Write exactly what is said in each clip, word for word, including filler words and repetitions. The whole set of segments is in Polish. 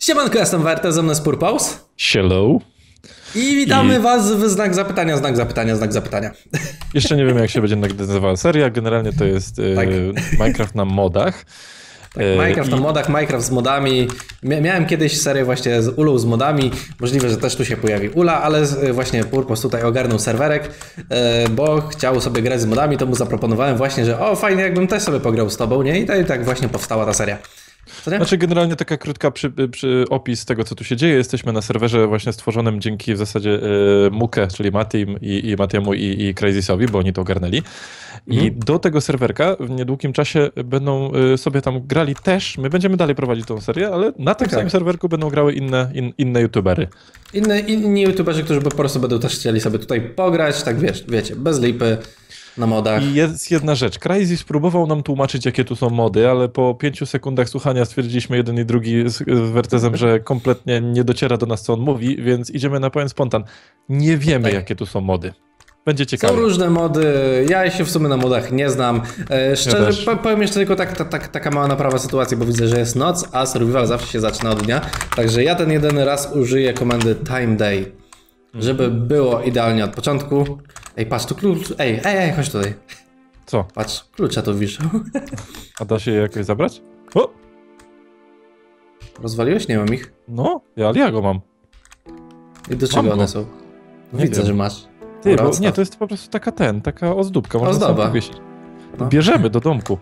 Siemanko, jestem Werte, ze mną jest Purpose. Hello. I witamy I... was w znak zapytania, znak zapytania, znak zapytania. Jeszcze nie wiem, jak się będzie nazywała seria. Generalnie to jest tak. e, Minecraft na modach. Tak, Minecraft I... na modach, Minecraft z modami. Miałem kiedyś serię właśnie z Ulą z modami. Możliwe, że też tu się pojawi Ula, ale właśnie Purpose tutaj ogarnął serwerek, bo chciał sobie grać z modami, to mu zaproponowałem właśnie, że o, fajnie, jakbym też sobie pograł z tobą, nie? I tak, tak właśnie powstała ta seria. Znaczy generalnie taka krótka przy, przy opis tego, co tu się dzieje. Jesteśmy na serwerze właśnie stworzonym dzięki w zasadzie e, Muke, czyli Matim i, i Matiemu i, i Crazysowi, bo oni to ogarnęli. I mhm. do tego serwerka w niedługim czasie będą e, sobie tam grali też. My będziemy dalej prowadzić tą serię, ale na tym tak, samym tak. serwerku będą grały inne, in, inne youtubery. Inne, inni youtuberzy, którzy po prostu będą też chcieli sobie tutaj pograć, tak wiesz, wiecie, bez lipy. Na modach. I jest jedna rzecz. Crazy spróbował nam tłumaczyć, jakie tu są mody, ale po pięciu sekundach słuchania stwierdziliśmy jeden i drugi z, z Wertezem, że kompletnie nie dociera do nas, co on mówi, więc idziemy na pełen spontan. Nie wiemy, tak. jakie tu są mody. Będzie ciekawe. Są różne mody, ja się w sumie na modach nie znam. E, szczerze, ja powiem jeszcze tylko tak, tak, tak, taka mała naprawa sytuacji, bo widzę, że jest noc, a survival zawsze się zaczyna od dnia. Także ja ten jeden raz użyję komendy time day, żeby było idealnie od początku. Ej, patrz, tu klucz. Ej, ej, ej, chodź tutaj. Co? Patrz, klucza tu wiszą. A da się je jakoś zabrać? O! Rozwaliłeś? Nie mam ich. No, ja, ale ja go mam. I do czego one są? Nie Widzę, wiem. że masz. Ty, bo, nie, to jest po prostu taka ten, taka ozdóbka. Można Ozdoba. Powiesić. No. Bierzemy do domku.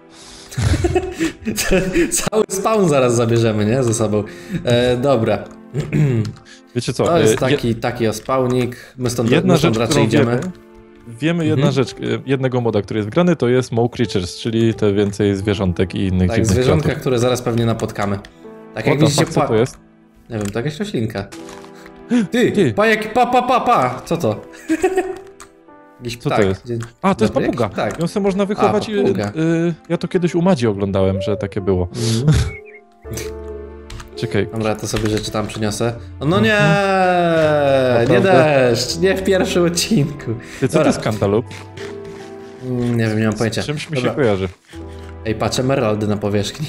Cały spawn zaraz zabierzemy, nie? Ze sobą. E, dobra. Wiecie co? To jest taki, je... taki ospawnik. My stąd, jedna my stąd rzecz, raczej idziemy. Wiemy, wiemy jedna mhm. rzecz, jednego moda, który jest wgrany, to jest More Creatures, czyli te więcej zwierzątek i innych tak, dziwnych zwierzątka, kwiatów. które zaraz pewnie napotkamy. Tak jak widzicie, co to jest? Nie wiem, to jakaś roślinka. Ty, Ty. Pa, jak, pa, pa, pa, pa, co to? Jakiś co ptak. to jest? A, to jest Dobry, papuga. Tak. Ją sobie można wychować. A, i, y, ja to kiedyś u Madzi oglądałem, że takie było. Mm. Czekaj. Dobra, to sobie rzeczy tam przyniosę. No nie, Naprawdę? nie deszcz, nie w pierwszym odcinku. Ty, co Dobra. to jest kantalup? Nie wiem, nie mam pojęcia. Z czymś mi Dobra. się kojarzy. Ej, patrz, emeraldy na powierzchni.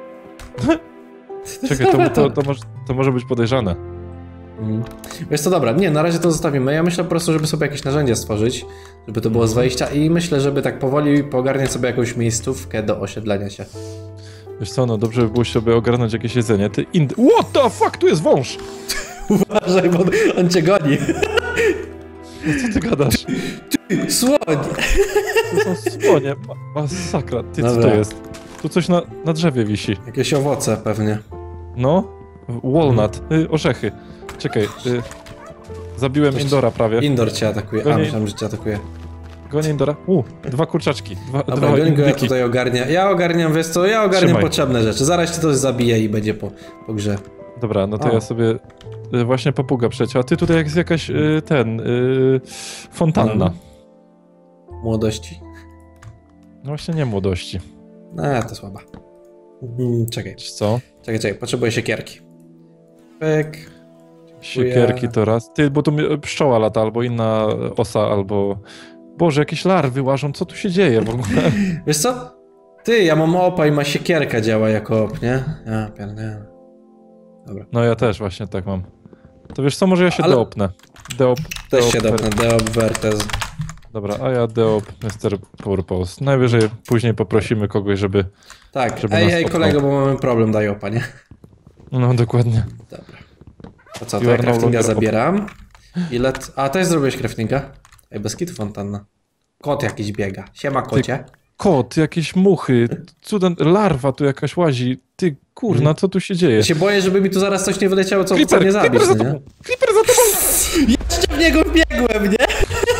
Czekaj, to, to, to, może, to może być podejrzane. Mm. Wiesz co, dobra, nie, na razie to zostawimy. Ja myślę po prostu, żeby sobie jakieś narzędzie stworzyć, żeby to było z wejścia i myślę, żeby tak powoli poogarniać sobie jakąś miejscówkę do osiedlenia się. Wiesz co, no dobrze by było sobie ogarnąć jakieś jedzenie. Ty ind... What the fuck, tu jest wąż! Uważaj, bo on cię goni. No co ty gadasz? Ty, słoń! To są słonie, masakra. Ty, co to jest? Tu coś na, na drzewie wisi. Jakieś owoce pewnie. No, walnut, y, orzechy. Czekaj, y, zabiłem Coś... Indora prawie. Indor cię atakuje, Gonię... a myślałem, że cię atakuje. Gonię Indora. U, dwa kurczaczki. Dwa, Dobra, dwa go ja tutaj ogarnia. Ja ogarniam, wiesz co, ja ogarniam Trzymaj. potrzebne rzeczy. Zaraz cię to zabije i będzie po, po grze. Dobra, no to o. ja sobie... Y, właśnie papuga przecięła. A ty tutaj jest jakaś, y, ten, y, fontanna. Hmm. Młodości. No właśnie nie młodości. A, to słaba. Hmm, czekaj. Co? Czekaj, czekaj, potrzebuję siekierki. Pyk. Siekierki to raz. Ty, bo tu pszczoła lata, albo inna osa, albo... Boże, jakieś larwy łażą, co tu się dzieje w ogóle? Wiesz co? Ty, ja mam opa i ma siekierka działa jako op, nie? Ja pierdolę. Dobra. No ja też właśnie tak mam. To wiesz co, może ja się Ale... deopnę. Deop, też deop, się dopnę, deop, Wertez. Dobra, a ja deop, mister Purpose. Najwyżej później poprosimy kogoś, żeby... Tak, żeby ej, ej kolego, bo mamy problem, daj opa, nie? No, dokładnie. Dobra. To co, to ja craftinga zabieram. Ile... T... A, też zrobiłeś craftinga? Ej, bez kitu fontanna. Kot jakiś biega. Siema, kocie. Ty, kot, jakieś muchy, cuda, larwa tu jakaś łazi. Ty, kurna, mm. co tu się dzieje? Ja się boję, żeby mi tu zaraz coś nie wyleciało, co Creeper, chce mnie zabić, Creeper za nie? tobą! Creeper za tobą! Jeszcze w niego biegłem, nie?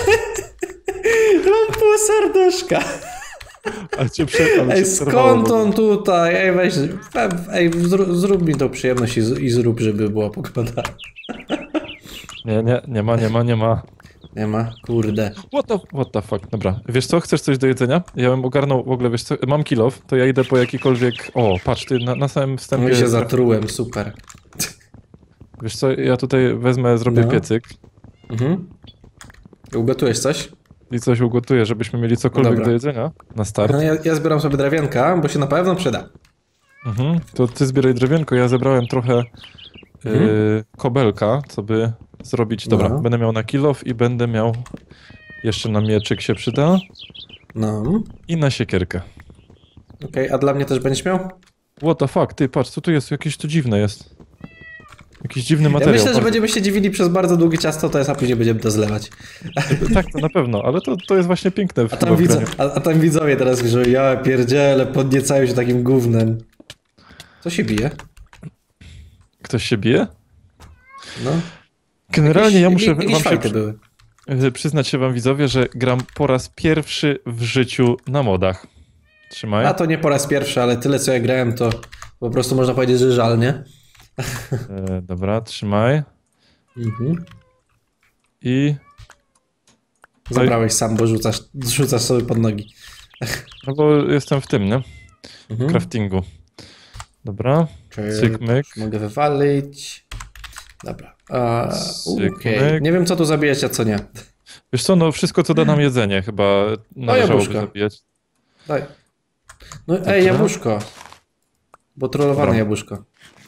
Mam pół serduszka. Ale cię prze... ale Ej, cię skąd on tutaj? Ej, weź, ej, zrób, zrób mi tą przyjemność i, z, i zrób, żeby była pogoda. Nie, nie, nie ma, nie ma, nie ma. Nie ma? Kurde. What the, what the fuck? Dobra. Wiesz co? Chcesz coś do jedzenia? Ja bym ogarnął w ogóle, wiesz co? Mam kill off, to ja idę po jakikolwiek... O, patrz, ty na, na samym wstępie... No i się zatrułem, super. Wiesz co? Ja tutaj wezmę, zrobię no. piecyk. Mhm. Ugotujesz coś? I coś ugotuję, żebyśmy mieli cokolwiek Dobra. do jedzenia na start. No ja, ja zbieram sobie drewienka, bo się na pewno przyda. Mhm. To ty zbieraj drewienko, ja zebrałem trochę mhm. y, kobelka, co by zrobić. Dobra, no. będę miał na kill off i będę miał jeszcze na mieczyk się przyda. No. I na siekierkę. Okej, okay, a dla mnie też będziesz miał? What the fuck, ty patrz, co tu jest? Jakieś to dziwne jest. Jakiś dziwny materiał. Ja myślę, bardzo... że będziemy się dziwili przez bardzo długi czas, to to jest, a później będziemy to zlewać. Tak, to na pewno, ale to, to jest właśnie piękne. W a, tam widzo, a, a tam widzowie teraz że ja pierdzielę, podniecają się takim gównem. Co się bije? Ktoś się bije? No. Generalnie jakieś, ja muszę jakieś wam się przy... były. przyznać się wam widzowie, że gram po raz pierwszy w życiu na modach. Trzymaj. A to nie po raz pierwszy, ale tyle co ja grałem, to po prostu można powiedzieć, że żal, nie? E, dobra, trzymaj. Mhm. I... Zabrałeś sam, bo rzucasz, rzucasz sobie pod nogi. No bo jestem w tym, nie? W Mhm. craftingu. Dobra. Cyk, myk. Mogę wywalić. Dobra. Cyk, Okej. myk. Nie wiem, co tu zabijać, a co nie. Wiesz co, no wszystko co da nam jedzenie chyba należałoby jabłuszko. zabijać. Daj. No Dobra. ej, jabłuszko. Bo trollowane Dobra. jabłuszko.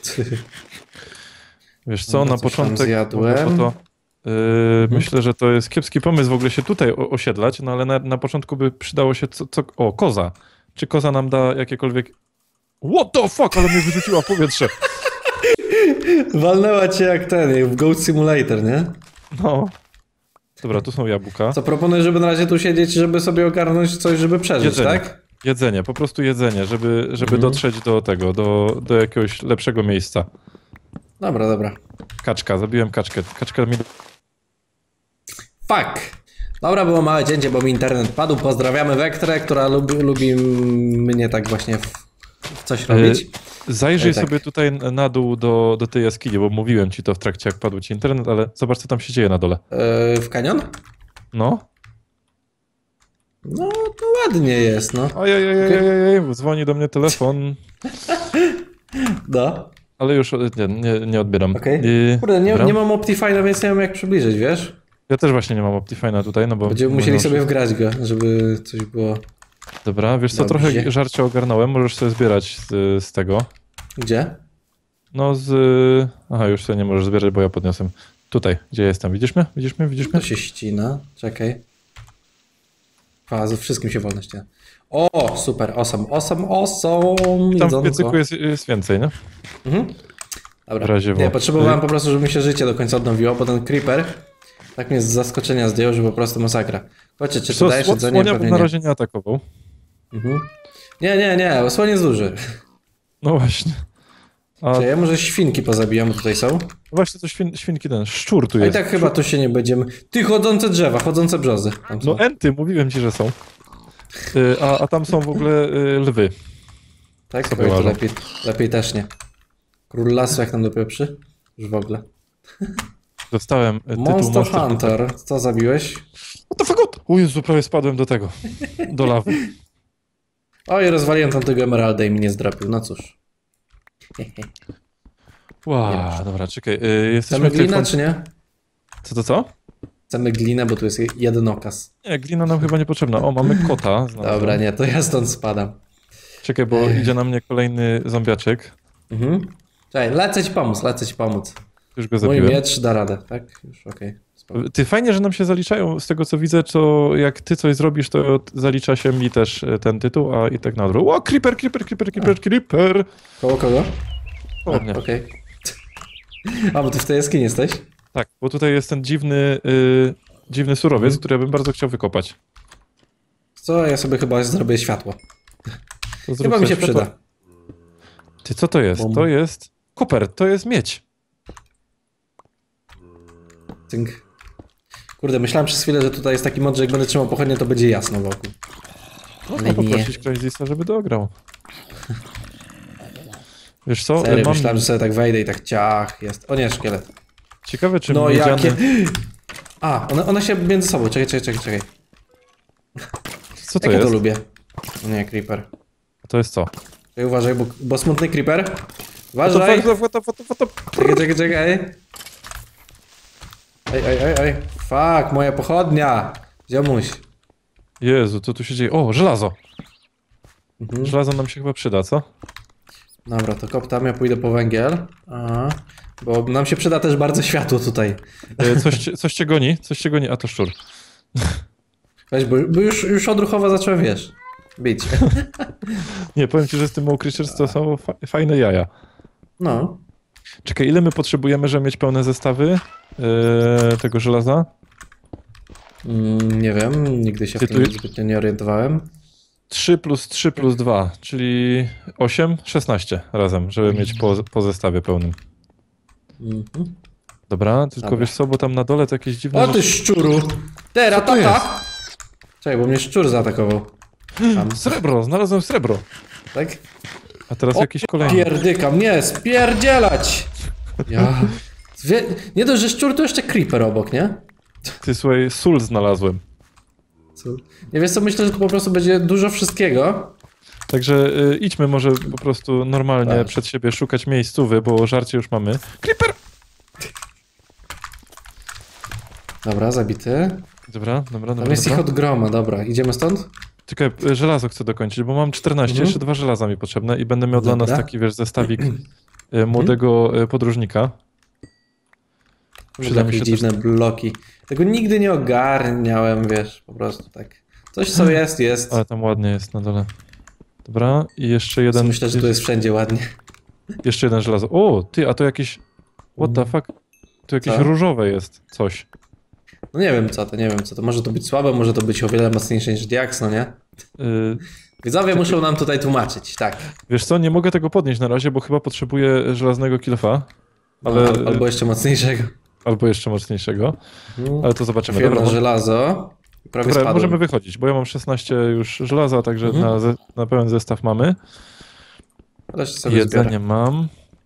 Wiesz co, Dobra, na coś tam początek zjadłem. to, yy, mhm. myślę, że to jest kiepski pomysł w ogóle się tutaj o, osiedlać, no ale na, na początku by przydało się co, co... O, koza. Czy koza nam da jakiekolwiek... What the fuck, ale mnie wyrzuciła w powietrze. Walnęła cię jak ten, jak w Goat Simulator, nie? No. Dobra, tu są jabłka. Co proponuję, żeby na razie tu siedzieć, żeby sobie ogarnąć coś, żeby przeżyć, Jedzenie. tak? Jedzenie, po prostu jedzenie, żeby, żeby Mhm. dotrzeć do tego, do, do jakiegoś lepszego miejsca. Dobra, dobra. Kaczka, zabiłem kaczkę. Kaczka mi... Fuck! Dobra, było małe cięcie, bo mi internet padł. Pozdrawiamy Wektrę, która lubi, lubi mnie tak właśnie w, w coś robić. Zajrzyj E, tak. sobie tutaj na dół do, do tej jaskini, bo mówiłem ci to w trakcie, jak padł ci internet, ale zobacz, co tam się dzieje na dole. Yy, w kanion? No. No, to ładnie jest, no. Ojej, dzwoni do mnie telefon, No. ale już nie, nie, nie odbieram. Okej. I- Kurde, nie, dobra. nie mam Optifine'a, więc nie wiem jak przybliżyć, wiesz? Ja też właśnie nie mam Optifine'a tutaj, no bo... Będziemy bo musieli no, sobie wgrać go, żeby coś było... Dobra, wiesz co, Dobrze. trochę żarcia ogarnąłem, możesz sobie zbierać z, z tego. Gdzie? No z... Aha, już sobie nie możesz zbierać, bo ja podniosłem. Tutaj, gdzie jestem. Widzisz mnie? Widzisz mnie? Widzisz mnie? To się ścina. Czekaj. A, ze wszystkim się wolno ścina. O, super, awesome, awesome, awesome. Tam w Jedzonko. piecyku jest, jest więcej, nie? Mhm. Dobra. W razie Nie, wo. potrzebowałem po prostu, żeby mi się życie do końca odnowiło, bo ten creeper tak mnie z zaskoczenia zdjął, że po prostu masakra. Chodźcie, czy ty Co, dajesz sło- jedzenie? słonia Pewnie na nie. razie nie atakował. Mhm. Nie, nie, nie, słoń jest duży. No właśnie. A Czy ja może świnki pozabijam, bo tutaj są? właśnie to świn, świnki ten, szczur tu A i jest. tak chyba tu się nie będziemy... Ty, chodzące drzewa, chodzące brzozy. Tam są. No enty, mówiłem ci, że są. Y, a, a tam są w ogóle y, lwy. Tak? sobie Oj, to łażą. lepiej, lepiej też nie. Król lasu jak nam dopieprzy? Już w ogóle. Dostałem y, tytuł Monster, Monster Hunter. Co zabiłeś? What the fuck? O Jezu, prawie spadłem do tego. Do lawy. Oj, rozwaliłem tamtego emeralda i mi nie zdrapił. No cóż. Wow, dobra, czekaj. Y, jesteśmy Chcemy glinę, tylko- czy nie? Co to co? Chcemy glinę, bo tu jest jeden okaz. Nie, glina nam chyba niepotrzebna. O, mamy kota. znalazłem. Dobra, nie, to ja stąd spadam. Czekaj, bo idzie na mnie kolejny zombiaczek. Mhm. Czekaj, lecę ci pomóc, lecę ci pomóc. Już go Mój zabiłem. miecz da radę, tak? Już okej. Okay. Ty, fajnie, że nam się zaliczają. Z tego co widzę, to jak ty coś zrobisz, to zalicza się mi też e, ten tytuł, a i tak na odwrót. O, creeper, creeper, creeper, creeper, creeper. Koło kogo? O, A, mnie. okej. A, bo ty w tej jaskini jesteś? Tak, bo tutaj jest ten dziwny, y, dziwny surowiec, Mhm. który ja bym bardzo chciał wykopać. Co? Ja sobie chyba zrobię światło. To zrób Chyba mi sobie się światło. przyda. Ty, co to jest? Bum. To jest koper, to jest miedź. Cynk. Kurde, myślałem przez chwilę, że tutaj jest taki mod, że jak będę trzymał pochodnie, to będzie jasno wokół. Można Ale nie. poprosić Crazisa, żeby dograł. Wiesz co, Serio, mam myślałem, że sobie tak wejdę i tak ciach jest. O nie, szkielet. ciekawe, czy No miedziany... jakie... A, one, one się między sobą, czekaj, czekaj, czekaj, czekaj. Co to Jak ja jest? to lubię? O nie, creeper. To jest co? Czekaj, uważaj, bo, bo smutny creeper. What the Uważaj! fuck, what the fuck, what the fuck? Czekaj, czekaj, czekaj. Ej, ej, ej, ej. Fuck, moja pochodnia. Ziomuś. Jezu, co tu się dzieje? O, żelazo! Mhm. Żelazo nam się chyba przyda, co? Dobra, to kop tam, ja pójdę po węgiel. Aha. Bo nam się przyda też bardzo światło tutaj. E, coś, cię- coś cię goni, coś cię goni, a to szczur. Weź, bo, bo już, już odruchowo zacząłem, wiesz, bić. Nie, powiem ci, że z tym Maw Creatures to są fa fajne jaja. No. Czekaj, ile my potrzebujemy, żeby mieć pełne zestawy e, tego żelaza? Mm, nie wiem, nigdy się w Ty tym tu- zbytnio nie orientowałem. trzy plus trzy plus dwa, czyli osiem, szesnaście razem, żeby mieć po, po zestawie pełnym. Mhm. Dobra, tylko Dobra. wiesz co, bo tam na dole to jakieś dziwne O ty rzeczy. szczuru! Teraz Co to tata! Czekaj, bo mnie szczur zaatakował. Tam, Srebro, znalazłem srebro. tak? A teraz O, jakiś kolejny. Pierdykam, nie, spierdzielać! Ja... Zwie... Nie dość, że szczur, to jeszcze creeper obok, nie? Ty słuchaj, sól znalazłem. Co? Nie wiesz co, myślę, że tu po prostu będzie dużo wszystkiego. Także y, idźmy może po prostu normalnie Tak. przed siebie szukać miejscówy, bo żarcie już mamy. Creeper! Dobra, zabity. Dobra, dobra, dobra. Tam jest ich dobra. od groma, dobra. Idziemy stąd? Czekaj, y, żelazo chcę dokończyć, bo mam czternaście, Mhm. jeszcze dwa żelaza mi potrzebne i będę miał dla nas Dobra. taki, wiesz, zestawik y, młodego y, podróżnika. Przyda mi Takie się dziwne bloki. Tego nigdy nie ogarniałem, wiesz, po prostu tak. Coś co jest, jest. Ale tam ładnie jest na dole. Dobra, i jeszcze jeden... Myślę, że tu jest wszędzie ładnie. Jeszcze jeden żelazo. O, ty, a to jakieś... What the fuck? To jakieś Co? różowe jest coś. No nie wiem co to, nie wiem co to. Może to być słabe, może to być o wiele mocniejsze niż Diax, no nie? Y, Widzowie muszą nam tutaj tłumaczyć, tak. wiesz co, nie mogę tego podnieść na razie, bo chyba potrzebuję żelaznego kilofa. Ale... Al- Albo jeszcze mocniejszego. Albo jeszcze mocniejszego. No. Ale to zobaczymy. Trafiłem Dobra, na mo- żelazo. i Prawie dobra spadłem. możemy wychodzić, bo ja mam szesnaście już żelaza, także Mhm. na, ze, na pełen zestaw mamy. Ależ sobie Jedzenie zbiorę. mam.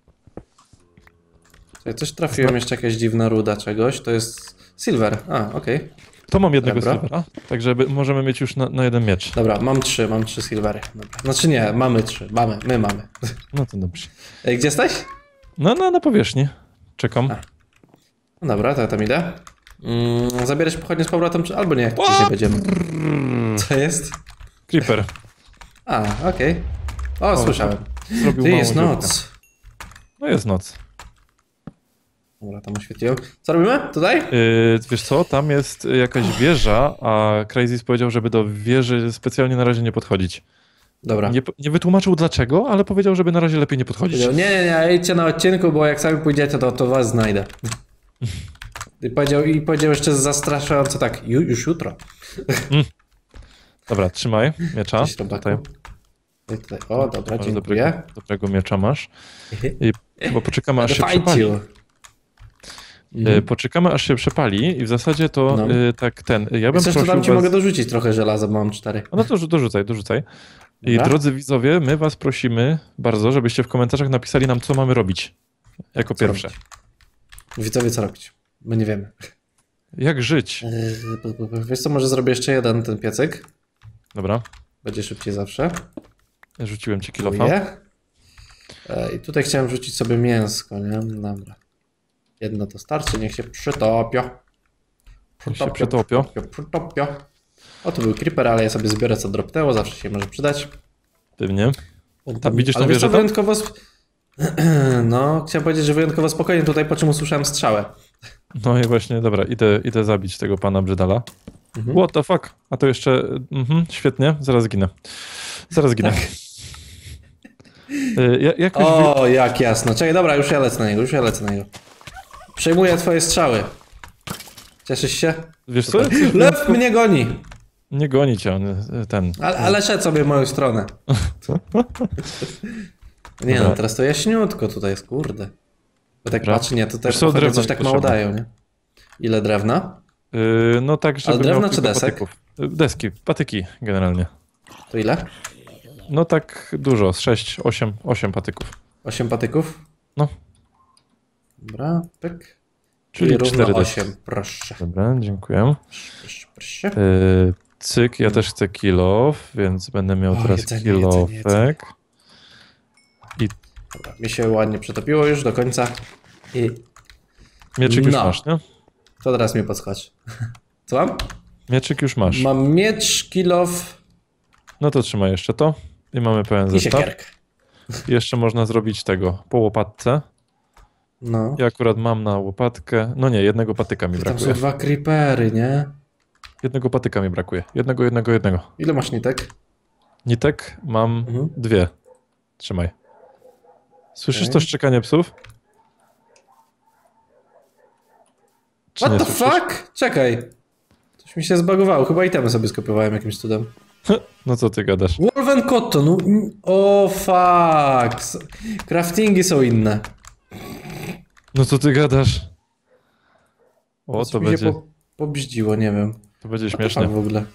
Czekaj, coś trafiłem, jeszcze jakaś dziwna ruda czegoś. To jest silver. A, okej. To mam jednego Dobra. silvera, także by, możemy mieć już na, na jeden miecz. Dobra, mam trzy, mam trzy silvery. Dobra. Znaczy nie, mamy trzy. Mamy, my mamy. No to dobrze. Ej, gdzie jesteś? No, no na powierzchni. Czekam. A. No dobra, to ja tam idę. Mm, zabierać pochodnie z powrotem, czy albo nie, jak dzisiaj będziemy. Co jest? Creeper. A, okej. O, słyszałem. Zrobił Ty, małą jest dziurkę. noc. No jest noc. Dobra, tam oświetliłem. Co robimy? Tutaj? Yy, wiesz co, tam jest jakaś wieża, a Crazy powiedział, żeby do wieży specjalnie na razie nie podchodzić. Dobra. Nie, nie wytłumaczył dlaczego, ale powiedział, żeby na razie lepiej nie podchodzić. Powiedział, nie, nie, nie, idźcie na odcinku, bo jak sami pójdziecie, to, to was znajdę. I powiedział, I powiedział jeszcze zastraszająco tak, ju, już jutro. Dobra, trzymaj miecza. Cześć, robaku. Tutaj. Tutaj, tutaj. O, dobra, Masz dziękuję. dobrego, dobrego miecza masz. I chyba poczekamy aż się Fight przepali. you. Y, Poczekamy aż się przepali i w zasadzie to No. y, tak ten. Ja bym Chcesz, to prosił tam ci was... mogę dorzucić trochę żelaza, bo mam cztery. A no to rzu- dorzucaj, dorzucaj. I Dobra. drodzy widzowie, my was prosimy bardzo, żebyście w komentarzach napisali nam, co mamy robić. Jako Co pierwsze. robić? Widzowie, co robić? My nie wiemy. Jak żyć? Yy, Wiesz co, może zrobię jeszcze jeden ten piecyk. Dobra, Będzie szybciej zawsze. rzuciłem ci kilofa. Dziękuję. E, I tutaj chciałem wrzucić sobie mięsko, nie? Dobra. Jedno to starczy, niech się przytopio. Niech się przytopio. Przytopio, przytopio. O, tu był creeper, ale ja sobie zbiorę co dropnęło, zawsze się może przydać. Pewnie. Tam widzisz Ale tą wiesz co, wieżę tam? wyjątkowo... sp- No, chciałem powiedzieć, że wyjątkowo spokojnie tutaj, po czym usłyszałem strzałę. No i właśnie, dobra, idę, idę zabić tego pana Brzydala. Mhm. What the fuck? A to jeszcze... Mhm, świetnie, zaraz ginę. Zaraz ginę. Tak. Y, ja- jakoś wi- O, jak jasno. Czekaj, dobra, już ja lecę na niego, już ja lecę na niego. Przejmuję twoje strzały. Cieszysz się? Wiesz co? Lew mnie goni! Nie goni cię on, y, ten. Ale, ale szedł sobie w moją stronę. Nie Dobra. no, teraz to jaśniutko tutaj jest, kurde. Bo tak Dobra. patrzę, nie, tutaj Wiesz co, pochodnie drewna coś mi tak mało potrzebne. dają, nie? Ile drewna? Y, no tak, żeby drewna miał czy kilka desek? patyków. Y, Deski, patyki generalnie. To ile? No tak dużo, z sześć, osiem, osiem patyków. osiem patyków? No. Dobra, pyk. Czyli równo cztery deski. osiem, proszę. Dobra, dziękuję. Proszę, proszę. Y, cyk, ja też chcę kilof, więc będę miał O, teraz jedzenie, jedzenie, kilofek. I Dobra, mi się ładnie przetopiło już do końca. I mieczyk już No. masz, nie? to teraz mnie podskocz. Co mam? Mieczyk już masz. Mam miecz, kilof No to trzymaj jeszcze to. I mamy pełen i zestaw. siekierkę. I jeszcze można zrobić tego po łopatce. No. Ja akurat mam na łopatkę. No nie, jednego patyka mi Tam brakuje. są dwa creepery, nie? Jednego patyka mi brakuje. Jednego, jednego, jednego. Ile masz nitek? Nitek mam Mhm. dwie. Trzymaj. Słyszysz Okej. to szczekanie psów? Czy What nie the słyszysz? fuck? Czekaj. Coś mi się zbagowało. Chyba itemy sobie skopiowałem jakimś cudem. No co ty gadasz? Wolven Cotton. no, mm, O fuck. S- Craftingi są inne. No co ty gadasz? O, Coś to mi będzie, się po, pobździło, nie wiem. to będzie What the śmiesznie. fuck w ogóle.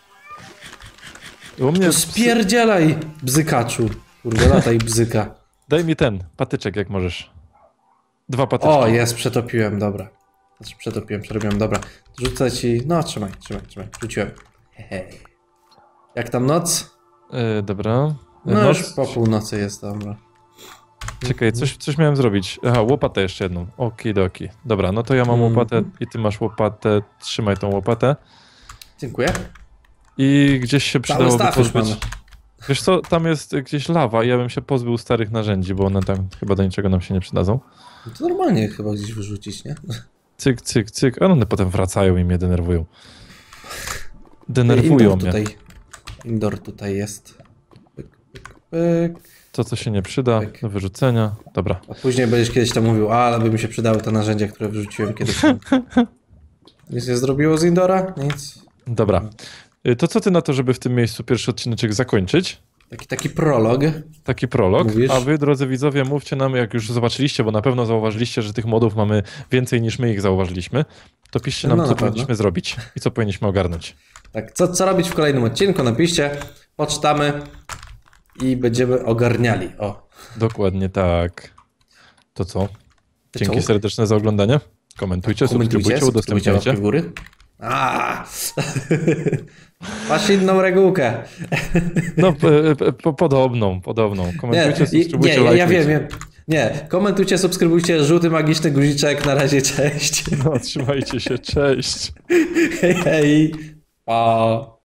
U mnie... To spierdzielaj, bzykaczu. Kurde, lataj bzyka. Daj mi ten, patyczek jak możesz. Dwa patyczki. O, jest, przetopiłem, dobra. Znaczy, przetopiłem, przerobiłem, dobra. Rzucę ci... No, trzymaj, trzymaj, trzymaj. Rzuciłem. Hej. Jak tam noc? E, dobra. No Noc- już po północy jest, dobra. Czekaj, coś, coś miałem zrobić. Aha, łopatę jeszcze jedną. Okidoki. Dobra, no to ja mam Mhm. łopatę i ty masz łopatę. Trzymaj tą łopatę. Dziękuję. I gdzieś się Cały przydałoby staw już pozbyć... mamy. Wiesz co, tam jest gdzieś lawa i ja bym się pozbył starych narzędzi, bo one tam chyba do niczego nam się nie przydadzą. No to normalnie chyba gdzieś wyrzucić, nie? Cyk, cyk, cyk. A one potem wracają i mnie denerwują. Denerwują Indoor mnie. tutaj. Indoor tutaj jest. Pyk, pyk, pyk. To, co się nie przyda Pyk. do wyrzucenia. Dobra. A później będziesz kiedyś tam mówił, a, ale by mi się przydały te narzędzia, które wyrzuciłem kiedyś. Nic nie zrobiło z Indora? Nic. Dobra. Y, To co ty na to, żeby w tym miejscu pierwszy odcineczek zakończyć? Taki, taki prolog. Taki prolog. Mówisz? A wy, drodzy widzowie, mówcie nam, jak już zobaczyliście, bo na pewno zauważyliście, że tych modów mamy więcej niż my ich zauważyliśmy. To piszcie nam, No, co na pewno. powinniśmy zrobić i co powinniśmy ogarnąć. Tak, co, co robić w kolejnym odcinku? Napiszcie, poczytamy i będziemy ogarniali. O. Dokładnie tak. To co? Dzięki Co? serdeczne za oglądanie. Komentujcie, subskrybujcie, subskrybujcie udostępniajcie. łapki w góry. A, masz inną regułkę. No, p- p- po, podobną, podobną. Komentujcie, Nie, subskrybujcie, nie, ja, ja lajkujcie. wiem, wiem. Nie, komentujcie, subskrybujcie, żółty magiczny guziczek. Na razie, cześć. No, trzymajcie się, cześć. Hej, hej. Pa.